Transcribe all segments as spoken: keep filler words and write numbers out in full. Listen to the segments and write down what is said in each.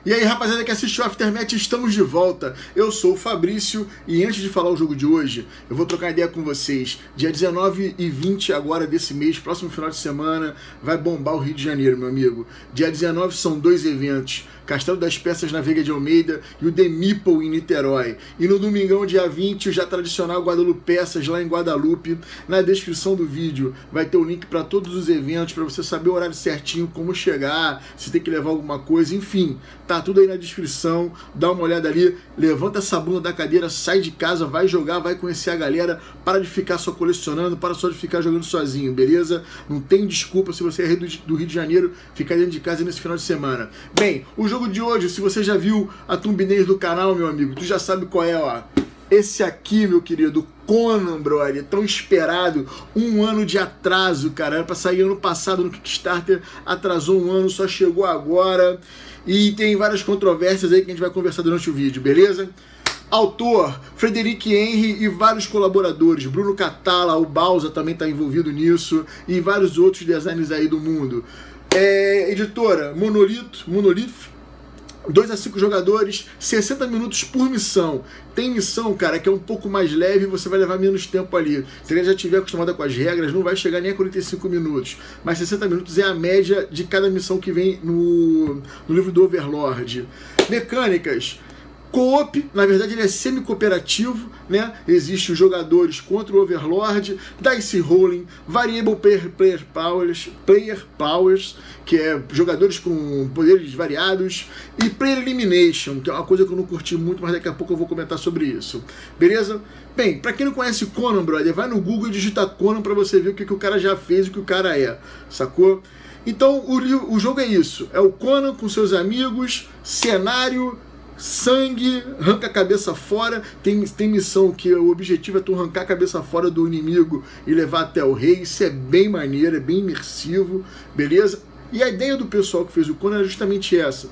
E aí, rapaziada que assistiu o Aftermath, estamos de volta. Eu sou o Fabrício e antes de falar o jogo de hoje, eu vou trocar ideia com vocês. Dia dezenove e vinte agora desse mês, próximo final de semana, vai bombar o Rio de Janeiro, meu amigo. Dia dezenove são dois eventos. Castelo das Peças na Veiga de Almeida e o The Meeple em Niterói. E no domingão, dia vinte, o já tradicional Guadalupe Peças lá em Guadalupe. Na descrição do vídeo vai ter o link para todos os eventos, para você saber o horário certinho, como chegar, se tem que levar alguma coisa, enfim. Tá tudo aí na descrição, dá uma olhada ali, levanta essa bunda da cadeira, sai de casa, vai jogar, vai conhecer a galera, para de ficar só colecionando, para só de ficar jogando sozinho, beleza? Não tem desculpa se você é do Rio de Janeiro, ficar dentro de casa nesse final de semana. Bem, o jogo de hoje, se você já viu a thumbnail do canal, meu amigo, tu já sabe qual é, ó. Esse aqui, meu querido, Conan, brother, tão esperado, um ano de atraso, cara, era pra sair ano passado no Kickstarter, atrasou um ano, só chegou agora, e tem várias controvérsias aí que a gente vai conversar durante o vídeo, beleza? Autor, Frederic Henry e vários colaboradores, Bruno Catala, o Bausa também tá envolvido nisso, e vários outros designers aí do mundo. É, editora, Monolith, Monolith, dois a cinco jogadores, sessenta minutos por missão. Tem missão, cara, que é um pouco mais leve e você vai levar menos tempo ali. Se ele já estiver acostumado com as regras, não vai chegar nem a quarenta e cinco minutos. Mas sessenta minutos é a média de cada missão que vem no, no livro do Overlord. Mecânicas. Co-op, na verdade ele é semi-cooperativo, né? Existe os jogadores contra o Overlord, Dice Rolling, Variable Player, player, powers, player Powers, que é jogadores com poderes variados, e Player Elimination, que é uma coisa que eu não curti muito, mas daqui a pouco eu vou comentar sobre isso. Beleza? Bem, pra quem não conhece Conan, brother, vai no Google e digita Conan pra você ver o que, que o cara já fez e o que o cara é, sacou? Então o, o jogo é isso, é o Conan com seus amigos, cenário, sangue, arranca a cabeça fora. Tem, tem missão que o objetivo é tu arrancar a cabeça fora do inimigo e levar até o rei. Isso é bem maneiro, é bem imersivo, beleza? E a ideia do pessoal que fez o Conan é justamente essa: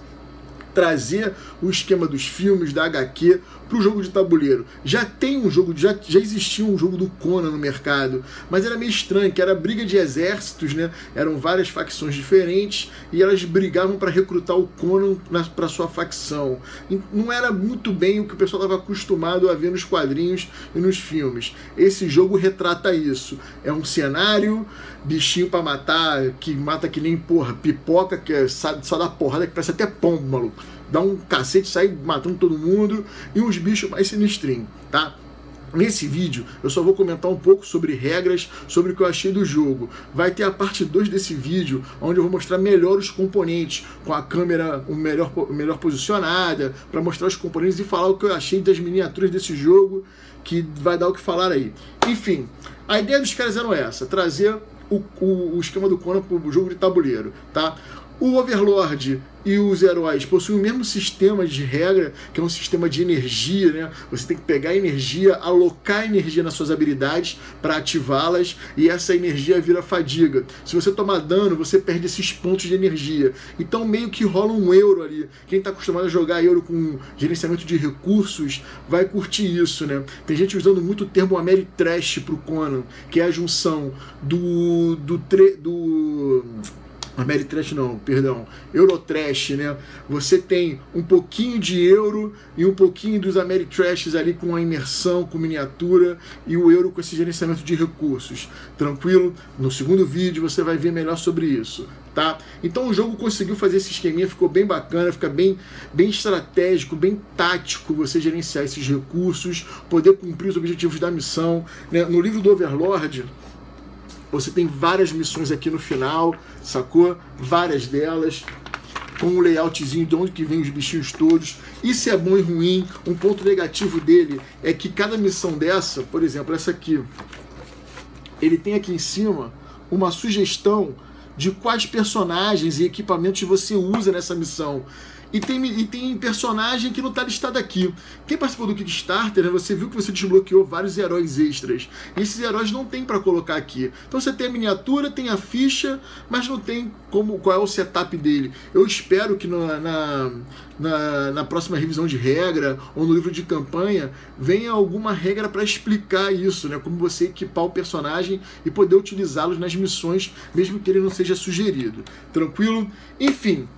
trazer o esquema dos filmes, da H Q, para o jogo de tabuleiro. Já tem um jogo, já, já existia um jogo do Conan no mercado, mas era meio estranho, que era briga de exércitos, né? Eram várias facções diferentes e elas brigavam para recrutar o Conan para sua facção. E não era muito bem o que o pessoal estava acostumado a ver nos quadrinhos e nos filmes. Esse jogo retrata isso. É um cenário, bichinho para matar, que mata que nem, porra, pipoca, que é, só dá porrada, que parece até pombo, maluco. Dá um cacete, sai matando todo mundo, e uns bichos mais sinistrinhos, tá? Nesse vídeo eu só vou comentar um pouco sobre regras, sobre o que eu achei do jogo. Vai ter a parte dois desse vídeo, onde eu vou mostrar melhor os componentes, com a câmera melhor, melhor posicionada, para mostrar os componentes e falar o que eu achei das miniaturas desse jogo, que vai dar o que falar aí. Enfim, a ideia dos caras era essa: trazer o, o, o esquema do Conan para o jogo de tabuleiro, tá? O Overlord e os heróis possuem o mesmo sistema de regra, que é um sistema de energia, né? Você tem que pegar energia, alocar energia nas suas habilidades para ativá-las, e essa energia vira fadiga. Se você tomar dano, você perde esses pontos de energia. Então meio que rola um euro ali. Quem está acostumado a jogar euro com gerenciamento de recursos vai curtir isso, né? Tem gente usando muito o termo Ameritrash pro Conan, que é a junção do... do, tre, do Ameritrash não, perdão, Eurotrash, né? Você tem um pouquinho de euro e um pouquinho dos Ameritrashes ali com a imersão, com miniatura, e o euro com esse gerenciamento de recursos. Tranquilo? No segundo vídeo você vai ver melhor sobre isso, tá? Então o jogo conseguiu fazer esse esqueminha, ficou bem bacana, fica bem, bem estratégico, bem tático você gerenciar esses recursos, poder cumprir os objetivos da missão, né? No livro do Overlord, você tem várias missões aqui no final, sacou? Várias delas, com um layoutzinho de onde que vem os bichinhos todos. Isso é bom e ruim. Um ponto negativo dele é que cada missão dessa, por exemplo, essa aqui, ele tem aqui em cima uma sugestão de quais personagens e equipamentos você usa nessa missão. E tem, e tem personagem que não está listado aqui. Quem participou do Kickstarter, né, você viu que você desbloqueou vários heróis extras. E esses heróis não tem para colocar aqui. Então você tem a miniatura, tem a ficha, mas não tem como, qual é o setup dele. Eu espero que na, na, na, na próxima revisão de regra ou no livro de campanha venha alguma regra para explicar isso, né, como você equipar o personagem e poder utilizá-los nas missões, mesmo que ele não seja sugerido. Tranquilo? Enfim.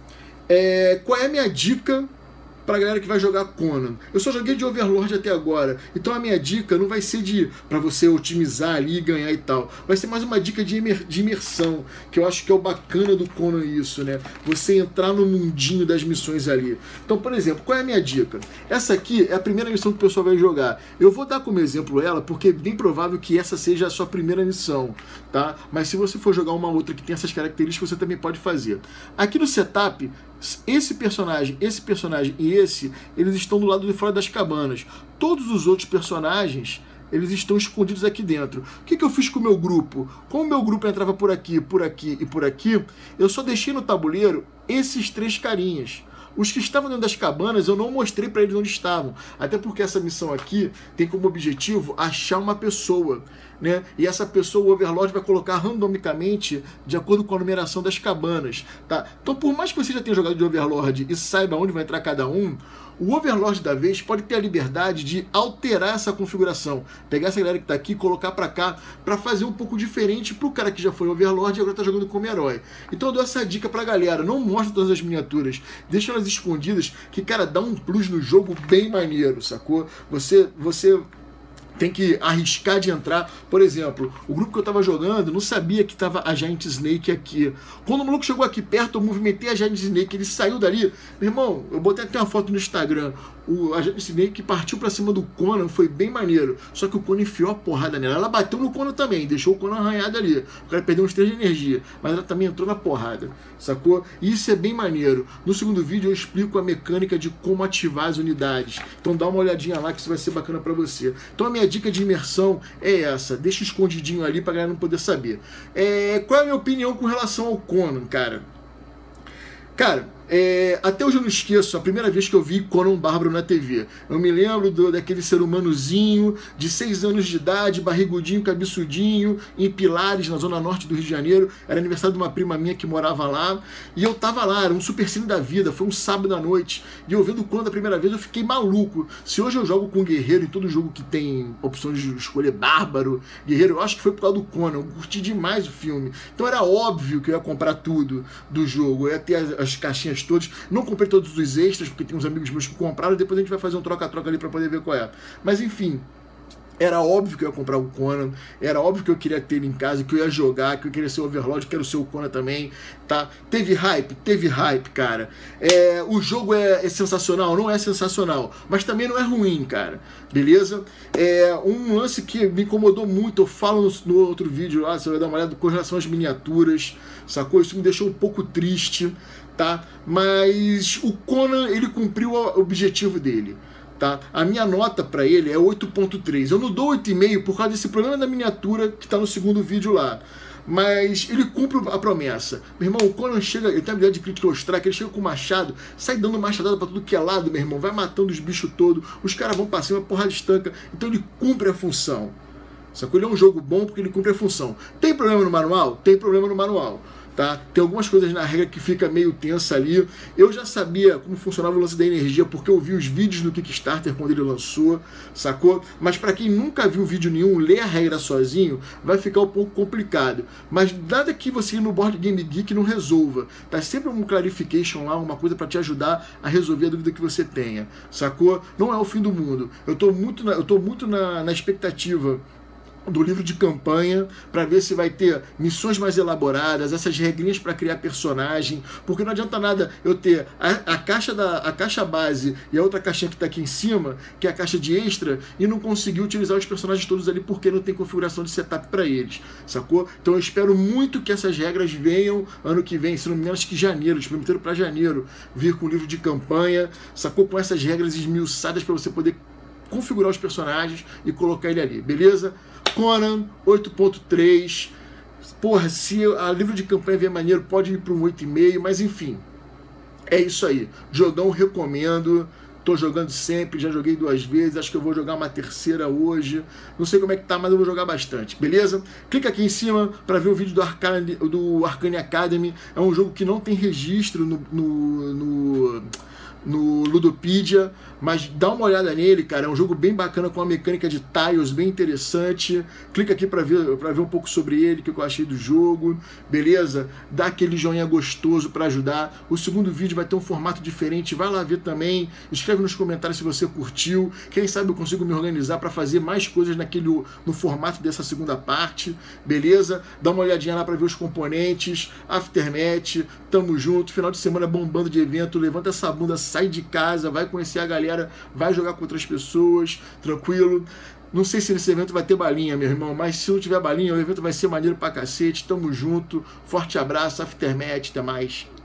É, qual é a minha dica pra galera que vai jogar Conan? Eu só joguei de Overlord até agora, então a minha dica não vai ser de para você otimizar ali e ganhar e tal. Vai ser mais uma dica de, imer, de imersão, que eu acho que é o bacana do Conan isso, né? Você entrar no mundinho das missões ali. Então, por exemplo, qual é a minha dica? Essa aqui é a primeira missão que o pessoal vai jogar. Eu vou dar como exemplo ela, porque é bem provável que essa seja a sua primeira missão, tá? Mas se você for jogar uma outra que tem essas características, você também pode fazer. Aqui no setup, esse personagem, esse personagem e esse, eles estão do lado de fora das cabanas. Todos os outros personagens, eles estão escondidos aqui dentro. O que, que eu fiz com o meu grupo? Como o meu grupo entrava por aqui, por aqui e por aqui, eu só deixei no tabuleiro esses três carinhas. Os que estavam dentro das cabanas, eu não mostrei para eles onde estavam. Até porque essa missão aqui tem como objetivo achar uma pessoa, né? E essa pessoa, o Overlord vai colocar randomicamente de acordo com a numeração das cabanas, tá? Então, por mais que você já tenha jogado de Overlord e saiba onde vai entrar cada um, o Overlord da vez pode ter a liberdade de alterar essa configuração, pegar essa galera que está aqui e colocar para cá, para fazer um pouco diferente para o cara que já foi Overlord e agora está jogando como herói. Então eu dou essa dica para a galera, não mostra todas as miniaturas, deixa elas escondidas, que cara, dá um plus no jogo bem maneiro, sacou? Você, você tem que arriscar de entrar. Por exemplo, o grupo que eu tava jogando não sabia que tava a Giant Snake aqui. Quando o maluco chegou aqui perto, eu movimentei a Giant Snake, ele saiu dali. Meu irmão, eu botei até uma foto no Instagram. O, a Giant Snake partiu pra cima do Conan, foi bem maneiro. Só que o Conan enfiou a porrada nela. Ela bateu no Conan também, deixou o Conan arranhado ali. O cara perdeu uns três de energia, mas ela também entrou na porrada, sacou? E isso é bem maneiro. No segundo vídeo eu explico a mecânica de como ativar as unidades. Então dá uma olhadinha lá que isso vai ser bacana pra você. Então a minha dica de imersão é essa. Deixa escondidinho ali pra galera não poder saber. É, qual é a minha opinião com relação ao Conan, cara? Cara, é, até hoje eu não esqueço a primeira vez que eu vi Conan Bárbaro na T V. Eu me lembro do, daquele ser humanozinho de seis anos de idade, barrigudinho, cabeçudinho, em Pilares, na zona norte do Rio de Janeiro. Era aniversário de uma prima minha que morava lá. E eu tava lá, era um supercine da vida, foi um sábado à noite. E eu vendo o Conan da primeira vez, eu fiquei maluco. Se hoje eu jogo com guerreiro, em todo jogo que tem opções de escolher bárbaro, guerreiro, eu acho que foi por causa do Conan. Eu curti demais o filme. Então era óbvio que eu ia comprar tudo do jogo. Eu ia ter as, as caixinhas todos, não comprei todos os extras, porque tem uns amigos meus que compraram, depois a gente vai fazer um troca-troca ali pra poder ver qual é. Mas enfim, era óbvio que eu ia comprar o Conan, era óbvio que eu queria ter ele em casa, que eu ia jogar, que eu queria ser o Overlord, quero ser o Conan também, tá? Teve hype? Teve hype, cara. É, o jogo é, é sensacional? Não é sensacional, mas também não é ruim, cara. Beleza? É um lance que me incomodou muito, eu falo no, no outro vídeo lá, você vai dar uma olhada com relação às miniaturas, sacou? Isso me deixou um pouco triste, tá? Mas o Conan, ele cumpriu o objetivo dele, tá? A minha nota para ele é oito ponto três. Eu não dou oito vírgula cinco por causa desse problema da miniatura que tá no segundo vídeo lá. Mas ele cumpre a promessa. Meu irmão, o Conan chega, ele tem a habilidade de Critical Strike, ele chega com o machado, sai dando machadada pra tudo que é lado, meu irmão, vai matando os bichos todos, os caras vão pra cima, a porrada estanca, então ele cumpre a função. Sacou? Ele é um jogo bom porque ele cumpre a função. Tem problema no manual? Tem problema no manual. Tá? Tem algumas coisas na regra que fica meio tensa ali. Eu já sabia como funcionava o lance da energia porque eu vi os vídeos no Kickstarter quando ele lançou, sacou? Mas para quem nunca viu vídeo nenhum, ler a regra sozinho vai ficar um pouco complicado. Mas nada que você ir no Board Game Geek não resolva. Tá sempre um clarification lá, uma coisa para te ajudar a resolver a dúvida que você tenha, sacou? Não é o fim do mundo. Eu tô muito na, eu tô muito na, na expectativa do livro de campanha, para ver se vai ter missões mais elaboradas, essas regrinhas para criar personagem, porque não adianta nada eu ter a, a, caixa da, a caixa base e a outra caixinha que está aqui em cima, que é a caixa de extra, e não conseguir utilizar os personagens todos ali porque não tem configuração de setup para eles, sacou? Então eu espero muito que essas regras venham ano que vem, se não me engano, acho que janeiro, eles prometeram para janeiro vir com o livro de campanha, sacou? Com essas regras esmiuçadas para você poder configurar os personagens e colocar ele ali, beleza? Conan, oito ponto três. Porra, se a livro de campanha vier maneiro, pode ir para um oito vírgula cinco, mas enfim. É isso aí. Jogão, recomendo. Tô jogando sempre, já joguei duas vezes, acho que eu vou jogar uma terceira hoje. Não sei como é que tá, mas eu vou jogar bastante, beleza? Clica aqui em cima para ver o vídeo do Arcane, do Arcane Academy. É um jogo que não tem registro no... no, no no, Ludopedia, mas dá uma olhada nele, cara, é um jogo bem bacana com uma mecânica de tiles bem interessante. Clica aqui para ver, para ver um pouco sobre ele, o que eu achei do jogo, beleza? Dá aquele joinha gostoso para ajudar. O segundo vídeo vai ter um formato diferente, vai lá ver também, escreve nos comentários se você curtiu, quem sabe eu consigo me organizar para fazer mais coisas naquele, no formato dessa segunda parte, beleza? Dá uma olhadinha lá para ver os componentes, Aftermath, tamo junto, final de semana bombando de evento, levanta essa bunda, sai de casa, vai conhecer a galera, vai jogar com outras pessoas, tranquilo. Não sei se nesse evento vai ter balinha, meu irmão, mas se não tiver balinha, o evento vai ser maneiro pra cacete, tamo junto, forte abraço, Aftermath, até mais.